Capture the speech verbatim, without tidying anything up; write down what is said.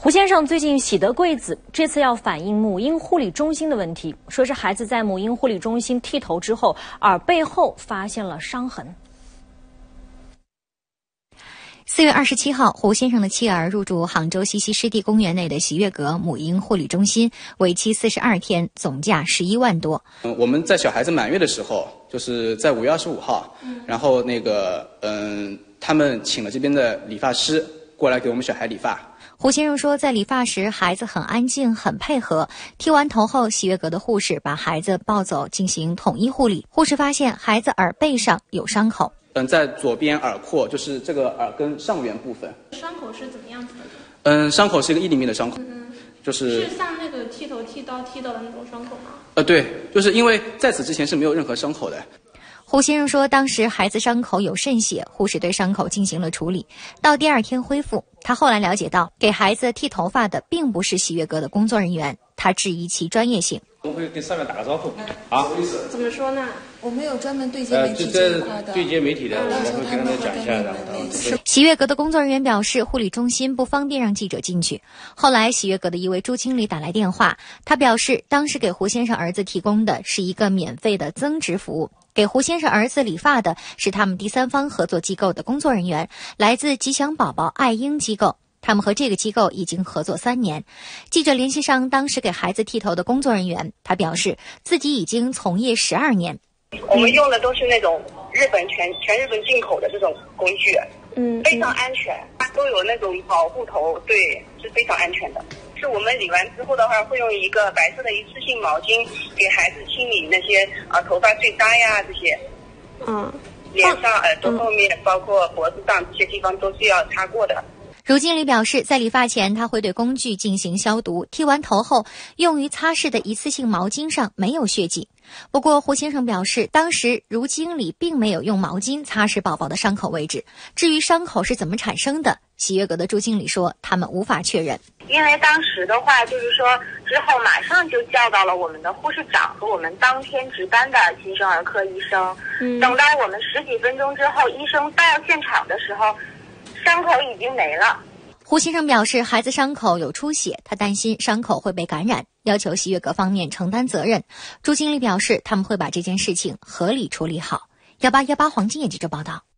胡先生最近喜得贵子，这次要反映母婴护理中心的问题，说是孩子在母婴护理中心剃头之后，耳背后发现了伤痕。 四月二十七号，胡先生的妻儿入住杭州西溪湿地公园内的喜悦阁母婴护理中心，为期四十二天，总价十一万多。 嗯，我们在小孩子满月的时候，就是在五月二十五号，嗯、然后那个嗯，他们请了这边的理发师过来给我们小孩理发。 胡先生说，在理发时，孩子很安静，很配合。剃完头后，喜悦阁的护士把孩子抱走进行统一护理。护士发现孩子耳背上有伤口。 嗯，在左边耳廓，就是这个耳根上缘部分。 伤口是怎么样子的？ 嗯，伤口是一个一厘米的伤口， 嗯、 就是是像那个剃头剃刀剃到的那种伤口吗？ 呃，对，就是因为在此之前是没有任何伤口的。 胡先生说，当时孩子伤口有渗血，护士对伤口进行了处理，到第二天恢复。他后来了解到，给孩子剃头发的并不是喜悦阁的工作人员，他质疑其专业性。 我会跟上面打个招呼啊？ 怎么说呢？ 我们有专门对接媒体这一块的， 对接媒体的，我们会跟他们讲一下，然后喜悦阁的工作人员表示，护理中心不方便让记者进去。后来，喜悦阁的一位朱经理打来电话，他表示，当时给胡先生儿子提供的是一个免费的增值服务。给胡先生儿子理发的是他们第三方合作机构的工作人员，来自吉祥宝宝爱婴机构。他们和这个机构已经合作三年。记者联系上当时给孩子剃头的工作人员，他表示自己已经从业十二年。 我们用的都是那种日本全全日本进口的这种工具，嗯，非常安全，都有那种保护头，对，是非常安全的。是我们理完之后的话，会用一个白色的一次性毛巾给孩子清理那些啊头发最渣呀这些，嗯，脸上、耳朵后面，包括脖子上这些地方都是要擦过的。 如经理表示，在理发前他会对工具进行消毒，剃完头后用于擦拭的一次性毛巾上没有血迹。不过胡先生表示，当时如经理并没有用毛巾擦拭宝宝的伤口位置。至于伤口是怎么产生的，喜悦阁的朱经理说他们无法确认。 因为当时的话就是说之后马上就叫到了我们的护士长和我们当天值班的新生儿科医生，嗯，等到我们十几分钟之后，医生到现场的时候，伤口已经没了。 胡先生表示，孩子伤口有出血，他担心伤口会被感染，要求喜悦阁方面承担责任。朱经理表示，他们会把这件事情合理处理好。幺八幺八黄金眼记者报道。